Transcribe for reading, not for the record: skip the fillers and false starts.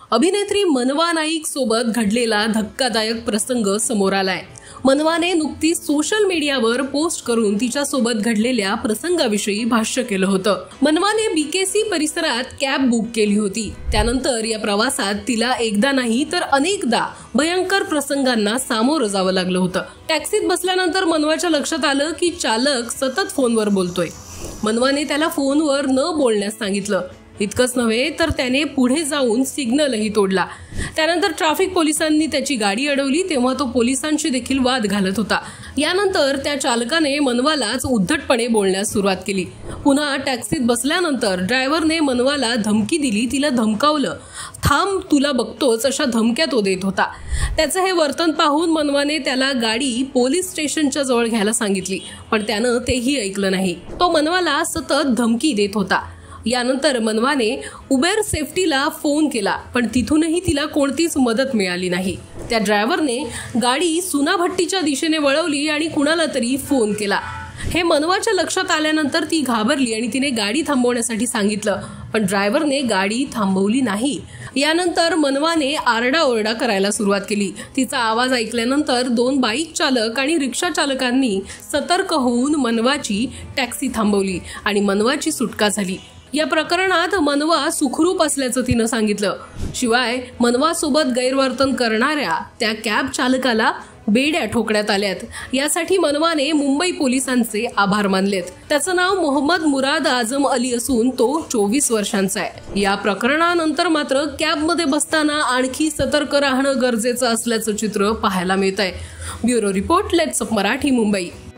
अभिनेत्री मनवा नाईक सोबत घडलेला धक्कादायक प्रसंग समोर आलाय। मनवाने नुकतीच सोशल मीडियावर पोस्ट करून तिच्यासोबत घडलेल्या प्रसंगाविषयी भाष्य केलं होतं। मनवाने बीकेसी परिसरात कॅब बुक केली होती। त्यानंतर या प्रवासात तिला एकदा नाही तर अनेकदा भयंकर प्रसंगांना सामोरं जावं लागलं होतं। टॅक्सीत बसल्यानंतर मनवाच्या लक्षात आलं की चालक सतत फोनवर बोलतोय। मनवाने त्याला फोनवर न बोलण्यास सांगितलं। इतकंच नव्हे तर त्याने पुढे जाऊन सिग्नलही तोडला। त्यानंतर ट्रॅफिक पोलिसांनी त्याची गाडी अडवली तेव्हा तो पोलिसांशी देखील वाद घालत होता। यानंतर त्या चालकाने मनवालाच उद्धटपणे बोलण्यास सुरुवात केली। पुन्हा टॅक्सीत बसल्यानंतर ड्रायव्हरने मनवाला धमकी दिली, तिला धमकावलं। थांब तुला बघतोच अशा धमक्या तो देत होता। त्याचं हे वर्तन पाहून मनवाने त्याला गाडी पोलीस स्टेशनच्या जवळ घ्यायला सांगितली, पण त्यानं तेही ऐकलं नाही। तो मनवाला सतत धमकी देत होता। यानंतर मनवाने उबेर सेफ्टीला फोन केला, पण तिथूनही तिला कोणतीच मदत मिळाली नाही। त्या ड्रायव्हरने गाडी सुनाभट्टीच्या दिशेने वळवली आणि कुणाला तरी फोन केला। हे मनवाच्या लक्षात आल्यानंतर ती घाबरली आणि तिने गाडी थांबवण्यासाठी सांगितलं, पण ड्रायव्हरने गाडी थांबवली नाही। यानंतर मनवाने आरडाओरडा करायला सुरुवात केली। तिचा आवाज ऐकल्यानंतर दोन बाईक चालक आणि रिक्षा चालकांनी सतर्क होऊन मनवाची टॅक्सी थांबवली आणि मनवाची सुटका झाली। या प्रकरणात मनवा सुखरूप असल्याचं तिनं सांगितलं। शिवाय मनवा सोबत गैरवर्तन करणाऱ्या त्या कॅब चालकाला बेड्या ठोकण्यात आल्यात। यासाठी मनवाने मुंबई पोलिसांचे आभार मानलेत। त्याचं नाव मोहम्मद मुराद आझम अली असून तो 24 वर्षांचा आहे। या प्रकरणानंतर मात्र कॅबमध्ये बसताना आणखी सतर्क राहणं गरजेचं असल्याचं चित्र पाहायला मिळतंय। Bureau report, let's up Marathi, Mumbai.